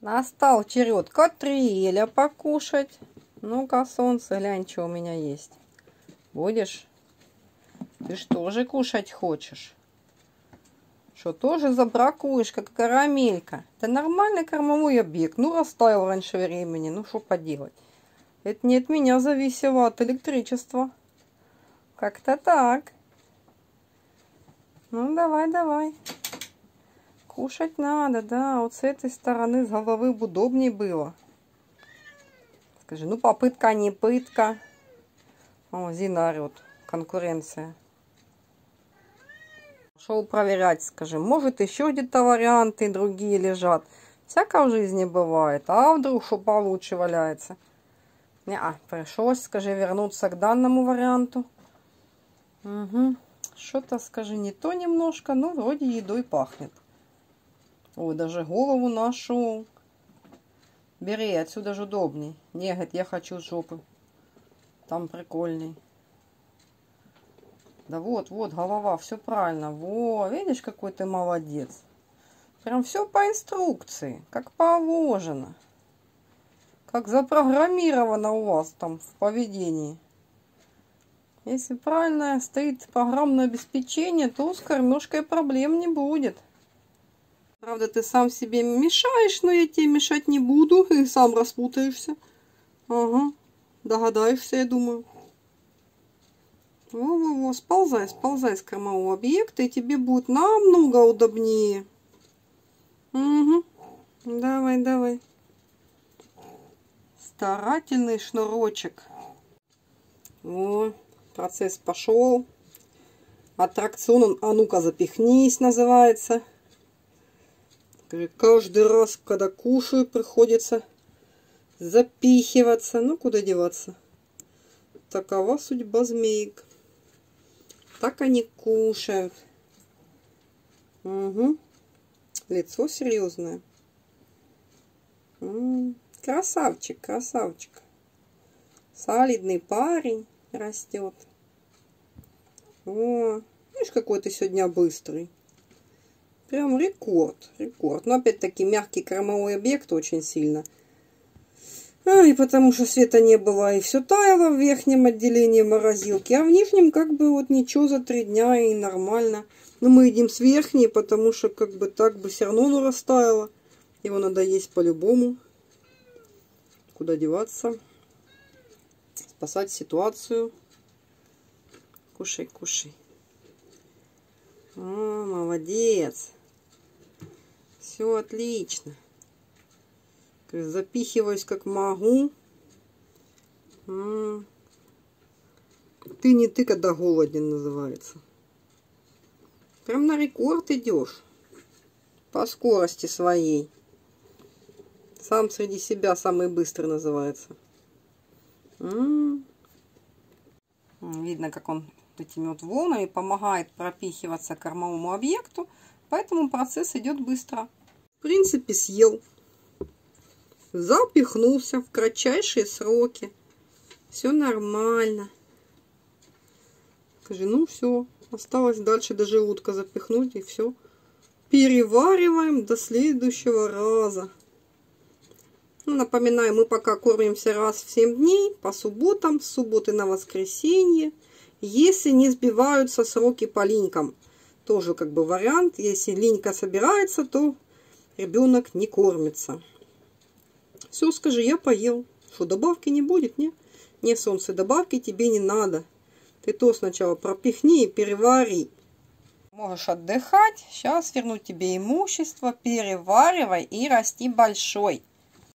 Настал черед Катриэля покушать. Ну-ка, солнце, глянь, что у меня есть. Будешь? Ты что же кушать хочешь? Что, тоже забракуешь, как карамелька? Это нормальный кормовой объект. Ну, растаял раньше времени. Ну, что поделать? Это не от меня зависело, от электричества. Как-то так. Ну, давай, давай. Кушать надо, да. Вот с этой стороны, с головы бы удобнее было. Скажи, ну, попытка, не пытка. О, Зина орет. Конкуренция. Шел проверять, скажи, может, еще где-то варианты другие лежат. Всякое в жизни бывает. А вдруг что получше валяется? Не-а, пришлось, скажи, вернуться к данному варианту. Угу. Что-то, скажи, не то немножко, но вроде едой пахнет. Ой, даже голову нашел. Бери, отсюда же удобней. Не, говорит, я хочу с жопы. Там прикольней. Да вот, вот, голова, все правильно. Во, видишь, какой ты молодец. Прям все по инструкции, как положено. Как запрограммировано у вас там в поведении. Если правильно стоит программное обеспечение, то с кормежкой проблем не будет. Правда, ты сам себе мешаешь, но я тебе мешать не буду. И сам распутаешься. Ага, догадаешься, я думаю. Во-во-во, сползай, сползай с кормового объекта, и тебе будет намного удобнее. Угу. Давай, давай. Старательный шнурочек. О, процесс пошел. Аттракцион, а ну-ка запихнись, называется. Каждый раз, когда кушаю, приходится запихиваться. Ну, куда деваться? Такова судьба змеек. Так они кушают. Угу. Лицо серьезное. Красавчик, красавчик. Солидный парень растет. О, видишь, какой ты сегодня быстрый. Прям рекорд, рекорд. Но опять-таки мягкий кормовой объект очень сильно. И потому что света не было, и все таяло в верхнем отделении морозилки, а в нижнем как бы вот ничего за 3 дня и нормально. Но мы едим с верхней, потому что как бы так бы все равно оно растаяло. Его надо есть по-любому. Куда деваться? Спасать ситуацию. Кушай, кушай. О, молодец. Все отлично. Запихиваюсь как могу. Ты не ты, когда голоден, называется. Прям на рекорд идешь. По скорости своей. Сам среди себя самый быстрый называется. Видно, как он этими вот волнами помогает пропихиваться кормовому объекту. Поэтому процесс идет быстро. В принципе, съел. Запихнулся в кратчайшие сроки. Все нормально. Скажи, ну все. Осталось дальше до желудка запихнуть, и все. Перевариваем до следующего раза. Ну, напоминаю, мы пока кормимся раз в 7 дней. По субботам, с субботы на воскресенье. Если не сбиваются сроки по линькам. Тоже как бы вариант. Если линька собирается, то ребенок не кормится. Все, скажи, я поел. Что, добавки не будет, не? Не, солнце, добавки тебе не надо. Ты то сначала пропихни и перевари. Можешь отдыхать. Сейчас верну тебе имущество. Переваривай и расти большой.